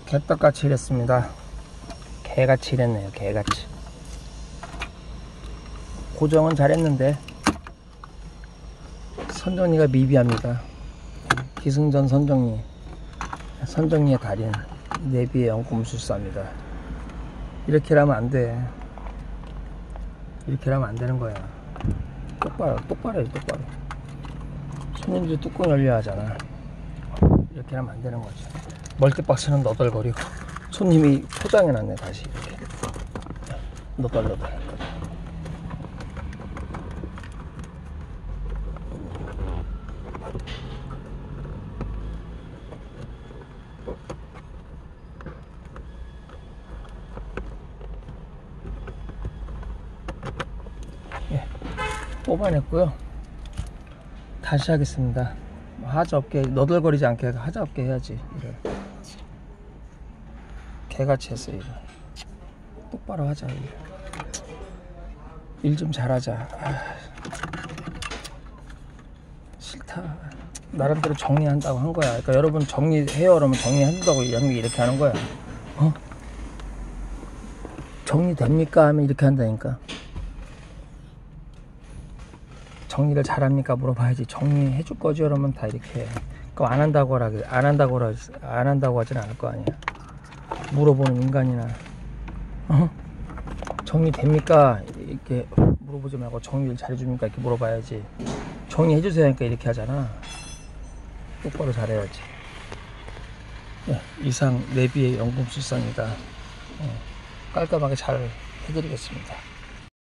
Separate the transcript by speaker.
Speaker 1: 개떡같이 일했습니다. 개같이 일했네요. 개같이. 고정은 잘했는데 선정리가 미비합니다. 기승전 선정리, 선정리의 달인, 내비의 연금술사입니다. 이렇게 하면 안돼. 이렇게 하면 안되는 거야. 똑바로 해. 똑바로. 손님들이 뚜껑 열려야 하잖아. 이렇게 하면 안되는 거지. 멀티박스는 너덜거리고 손님이 포장해놨네. 다시 이렇게 너덜너덜. 예, 뽑아냈고요. 다시 하겠습니다. 하자 없게, 너덜거리지 않게 하자 없게 해야지. 일을 개같이 했어요. 일을 똑바로 하자. 일 좀 잘하자. 싫다. 나름대로 정리한다고 한 거야. 그러니까 여러분 정리해요 그러면 정리한다고 이렇게 하는 거야. 정리됩니까 하면 이렇게 한다니까. 정리를 잘합니까 물어봐야지. 정리해 줄 거지 그러면 다 이렇게 해. 그럼 안 한다고 하진 않을 거 아니야. 물어보는 인간이나. 정리됩니까 이렇게 물어보지 말고 정리를 잘해줍니까 이렇게 물어봐야지. 정리해 주세요 하니까 이렇게 하잖아. 똑바로 잘해야지. 네, 이상 내비의 연금술사입니다. 깔끔하게 잘 해드리겠습니다.